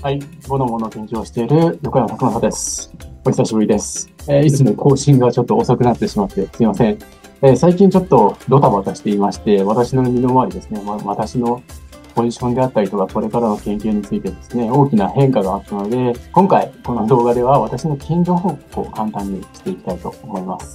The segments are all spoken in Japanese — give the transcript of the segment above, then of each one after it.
はい、ボノボの研究をしている横山拓正です。お久しぶりです。いつも更新がちょっと遅くなってしまってすいません。最近ちょっとドタバタしていまして、私の身の回りですね、私のポジションであったりとか、これからの研究についてですね、大きな変化があったので、今回この動画では私の近所報告を簡単にしていきたいと思います。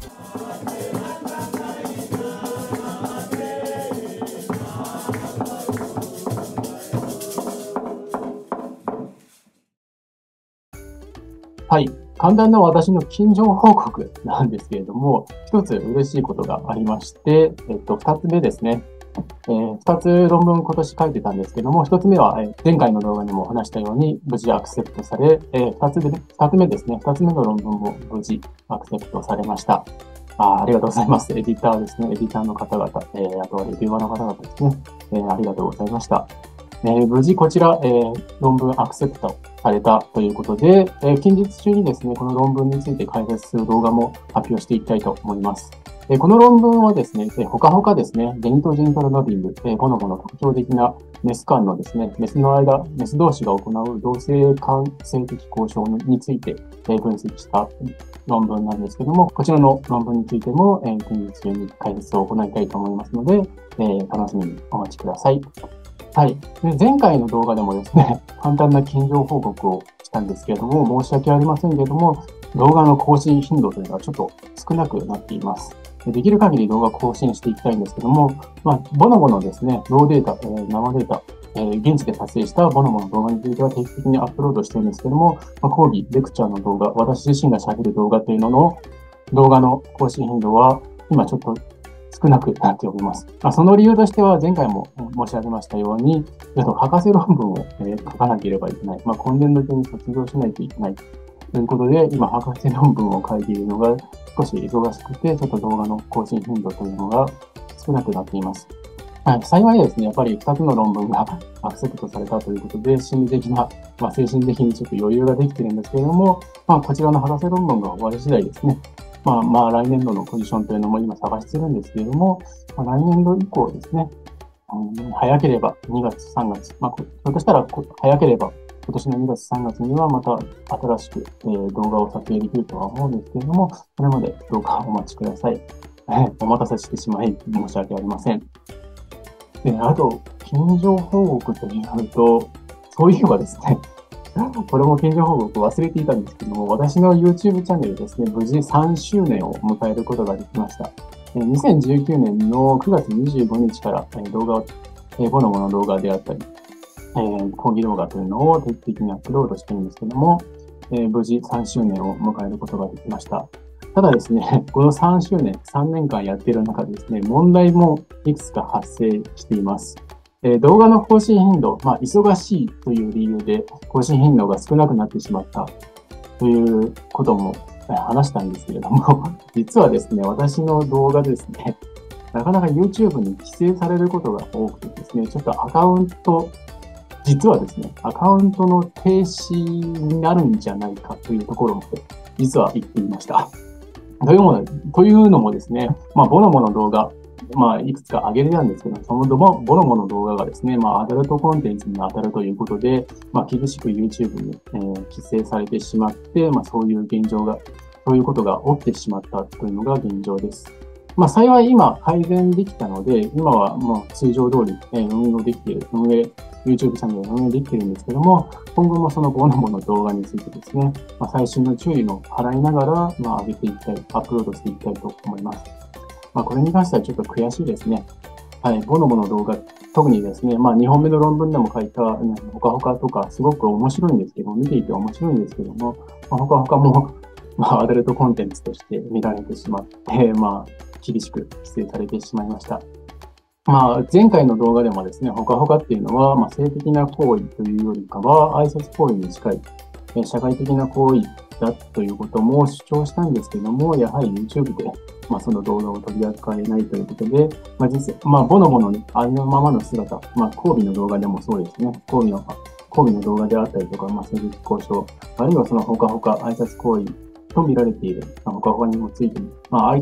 はい。簡単な私の近所報告なんですけれども、一つ嬉しいことがありまして、二つ目ですね。二つ論文今年書いてたんですけども、一つ目は、前回の動画でも話したように無事アクセプトされ、二つ目ですね。二つ目の論文も無事アクセプトされました。ありがとうございます。エディターですね。エディターの方々、あとはレビューアーの方々ですね。ありがとうございました。無事こちら、論文アクセプトされたということで、近日中にですね、この論文について解説する動画も発表していきたいと思います。この論文はですね、ほかほかですね、ゲニトジントルノビング、ボノボの特徴的なメス間のですね、メス同士が行う同性間性的交渉について分析した論文なんですけども、こちらの論文についても近日中に解説を行いたいと思いますので、楽しみにお待ちください。はい。で前回の動画でもですね、簡単な近所報告をしたんですけれども、申し訳ありませんけれども、動画の更新頻度というのはちょっと少なくなっています。できる限り動画更新していきたいんですけども、ボノボのですね、ローデータ、生データ、現地で撮影したボノボの動画については定期的にアップロードしてるんですけども、講義、レクチャーの動画、私自身が喋る動画というのの動画の更新頻度は今ちょっと少なくなっております。その理由としては、前回も申し上げましたように、博士論文を書かなければいけない。今年度中に卒業しないといけない。ということで、今、博士論文を書いているのが少し忙しくて、ちょっと動画の更新頻度というのが少なくなっています。幸いですね、やっぱり2つの論文がアクセプトされたということで、心理的な、精神的にちょっと余裕ができているんですけれども、こちらの博士論文が終わり次第ですね、来年度のポジションというのも今探してるんですけれども、来年度以降ですね、早ければ2月、3月、ひょっとしたら早ければ今年の2月、3月にはまた新しく、動画を撮影できるとは思うんですけれども、それまでどうかお待ちください。お待たせしてしまい申し訳ありません。あと、近所報告というと、そういえばですね、これも近所報告忘れていたんですけども、私の YouTube チャンネルですね、無事3周年を迎えることができました。2019年の9月25日から動画を、ボノボの動画であったり、講義動画というのを定期的にアップロードしているんですけども、無事3周年を迎えることができました。ただですね、この3周年、3年間やっている中でですね、問題もいくつか発生しています。動画の更新頻度、忙しいという理由で更新頻度が少なくなってしまったということも話したんですけれども、実はですね、私の動画ですね、なかなか YouTube に規制されることが多くてですね、ちょっと実はですね、アカウントの停止になるんじゃないかというところまで、実は言っていました。というのもですね、ボノボの動画、いくつか上げてたんですけど、そのボノボの動画がですね、アダルトコンテンツに当たるということで、厳しく YouTube に、規制されてしまって、そういうことが起きてしまったというのが現状です。幸い今改善できたので、今はもう通常通り、YouTube チャンネルを運営できているんですけども、今後もそのボノボの動画についてですね、細心の注意を払いながら、上げていきたい、アップロードしていきたいと思います。これに関してはちょっと悔しいですね。はい、ボノボの動画、特にですね、2本目の論文でも書いた、ほかほかとか、すごく面白いんですけど、見ていて面白いんですけども、ほかほかも、アダルトコンテンツとして見られてしまって、厳しく規制されてしまいました。前回の動画でもですね、ほかほかっていうのは、性的な行為というよりかは、挨拶行為に近い、社会的な行為だということも主張したんですけども、やはり YouTube で、その動画を取り扱えないということで、ボノボのありのままの姿、交尾の動画でもそうですね、交尾の動画であったりとか、性的交渉、あるいはそのほかほか挨拶行為と見られている、ほかほかにもついて、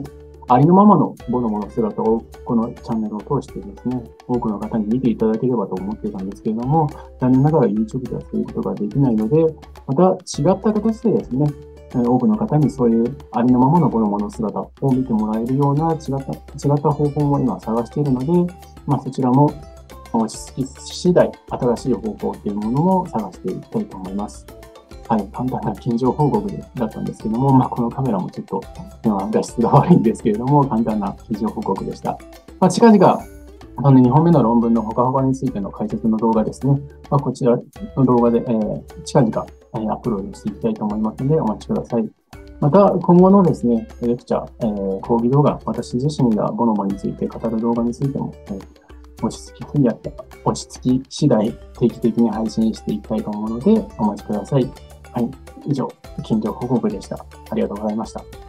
ありのままのボノボの姿をこのチャンネルを通してですね、多くの方に見ていただければと思っていたんですけれども、残念ながら YouTube ではそういうことができないので、また違った形でですね、多くの方にそういうありのままのボノボの姿を見てもらえるような違った方法を今探しているので、そちらも落ち着き次第、新しい方法っていうものも探していきたいと思います。はい、簡単な近所報告だったんですけども、このカメラもちょっと画質が悪いんですけれども、簡単な近所報告でした。近々、2本目の論文のほかほかについての解説の動画ですね。こちらの動画で、近々、アップロードしていきたいと思いますので、お待ちください。また、今後のですね、レクチャー、講義動画、私自身がボノボについて語る動画についても、落ち着き次第、定期的に配信していきたいと思うので、お待ちください。はい、以上、近所報告でした。ありがとうございました。